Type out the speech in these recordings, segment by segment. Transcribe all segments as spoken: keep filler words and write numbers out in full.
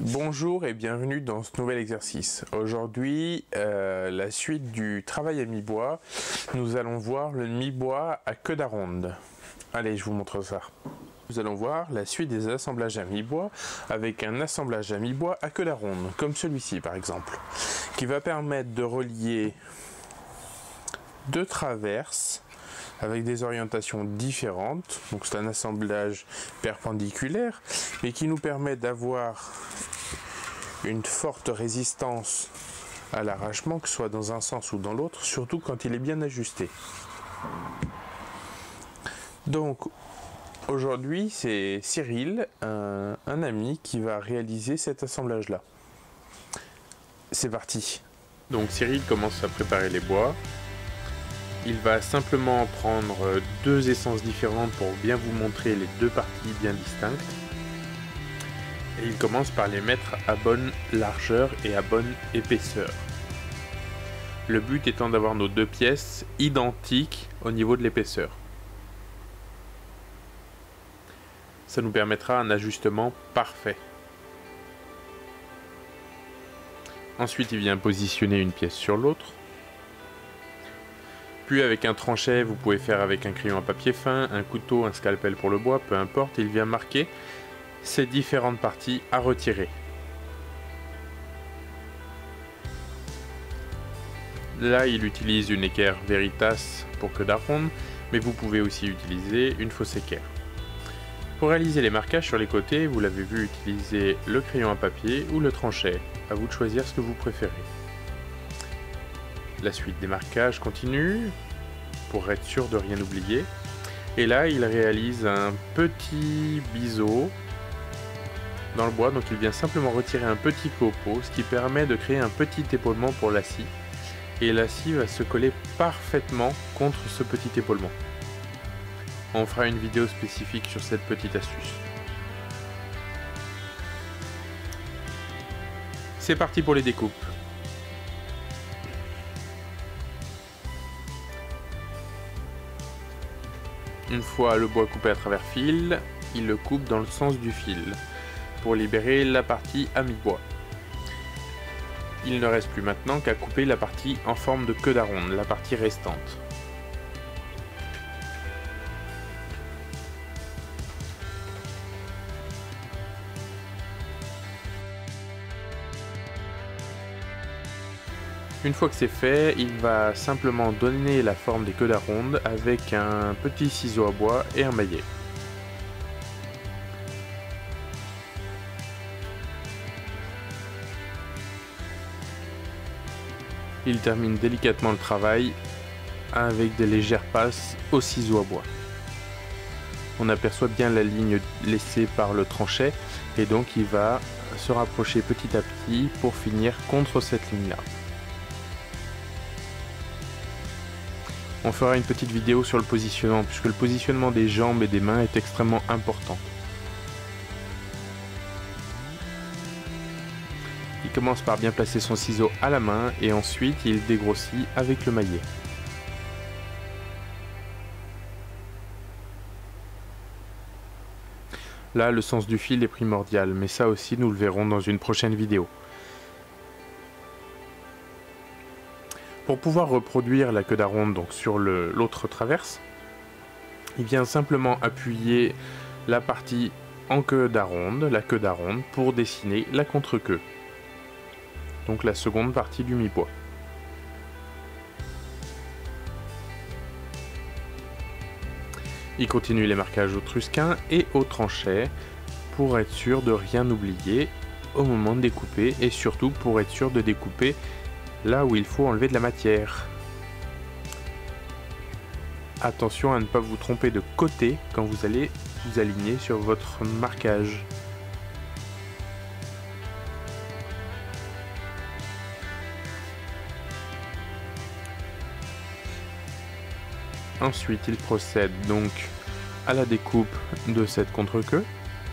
Bonjour et bienvenue dans ce nouvel exercice. Aujourd'hui, euh, la suite du travail à mi-bois. Nous allons voir le mi-bois à queue d'aronde. Allez, je vous montre ça. Nous allons voir la suite des assemblages à mi-bois avec un assemblage à mi-bois à queue d'aronde, comme celui-ci par exemple, qui va permettre de relier deux traverses avec des orientations différentes. Donc c'est un assemblage perpendiculaire, mais qui nous permet d'avoir une forte résistance à l'arrachement, que ce soit dans un sens ou dans l'autre, surtout quand il est bien ajusté. Donc aujourd'hui, c'est Cyril, un, un ami, qui va réaliser cet assemblage-là. C'est parti. Donc Cyril commence à préparer les bois. Il va simplement prendre deux essences différentes pour bien vous montrer les deux parties bien distinctes. Et il commence par les mettre à bonne largeur et à bonne épaisseur. Le but étant d'avoir nos deux pièces identiques au niveau de l'épaisseur. Ça nous permettra un ajustement parfait. Ensuite, il vient positionner une pièce sur l'autre. Puis avec un tranchet, vous pouvez faire avec un crayon à papier fin, un couteau, un scalpel pour le bois, peu importe, il vient marquer ces différentes parties à retirer. Là, il utilise une équerre Veritas pour queue d'aronde, mais vous pouvez aussi utiliser une fausse équerre. Pour réaliser les marquages sur les côtés, vous l'avez vu, utiliser le crayon à papier ou le tranchet. À vous de choisir ce que vous préférez. La suite des marquages continue, pour être sûr de rien oublier. Et là, il réalise un petit biseau dans le bois. Donc il vient simplement retirer un petit copeau, ce qui permet de créer un petit épaulement pour la scie. Et la scie va se coller parfaitement contre ce petit épaulement. On fera une vidéo spécifique sur cette petite astuce. C'est parti pour les découpes. Une fois le bois coupé à travers fil, il le coupe dans le sens du fil pour libérer la partie à mi-bois. Il ne reste plus maintenant qu'à couper la partie en forme de queue d'aronde, la partie restante. Une fois que c'est fait, il va simplement donner la forme des queues d'aronde avec un petit ciseau à bois et un maillet. Il termine délicatement le travail avec des légères passes au ciseau à bois. On aperçoit bien la ligne laissée par le tranchet et donc il va se rapprocher petit à petit pour finir contre cette ligne-là. On fera une petite vidéo sur le positionnement, puisque le positionnement des jambes et des mains est extrêmement important. Il commence par bien placer son ciseau à la main et ensuite il dégrossit avec le maillet. Là, le sens du fil est primordial, mais ça aussi nous le verrons dans une prochaine vidéo. Pour pouvoir reproduire la queue d'aronde donc sur l'autre traverse, il vient simplement appuyer la partie en queue d'aronde, la queue d'aronde, pour dessiner la contre-queue. Donc la seconde partie du mi-bois. Il continue les marquages au trusquin et au tranchet pour être sûr de rien oublier au moment de découper et surtout pour être sûr de découper là où il faut enlever de la matière. Attention à ne pas vous tromper de côté quand vous allez vous aligner sur votre marquage. Ensuite, il procède donc à la découpe de cette contre-queue.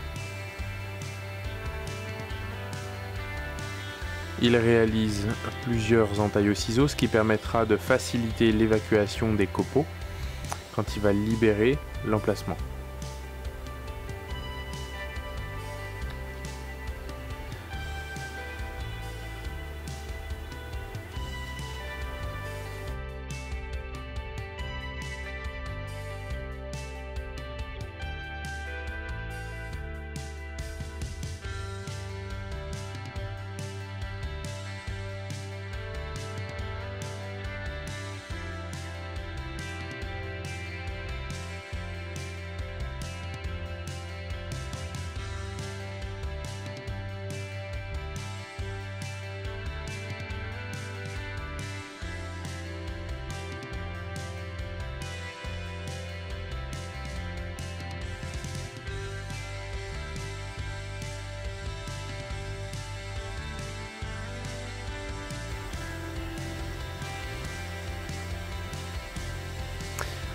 Il réalise plusieurs entailles au ciseau, ce qui permettra de faciliter l'évacuation des copeaux quand il va libérer l'emplacement.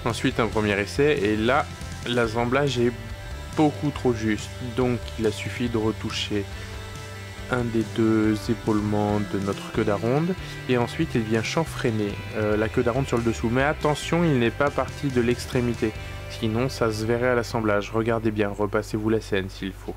Ensuite un premier essai et là l'assemblage est beaucoup trop juste, donc il a suffi de retoucher un des deux épaulements de notre queue d'aronde et ensuite il vient chanfreiner euh, la queue d'aronde sur le dessous, mais attention, il n'est pas parti de l'extrémité, sinon ça se verrait à l'assemblage. Regardez bien, repassez-vous la scène s'il faut.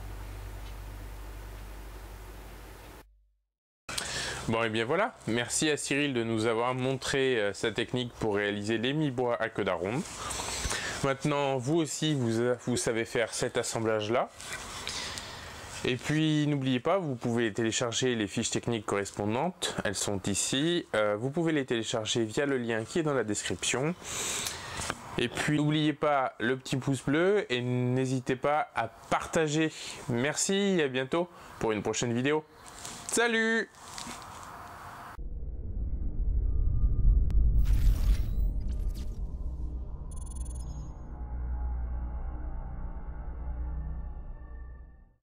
Bon et bien voilà, merci à Cyril de nous avoir montré euh, sa technique pour réaliser les mi-bois à queue d'aronde. Maintenant vous aussi vous, vous savez faire cet assemblage là. Et puis n'oubliez pas, vous pouvez télécharger les fiches techniques correspondantes, elles sont ici. Euh, vous pouvez les télécharger via le lien qui est dans la description. Et puis n'oubliez pas le petit pouce bleu et n'hésitez pas à partager. Merci et à bientôt pour une prochaine vidéo. Salut!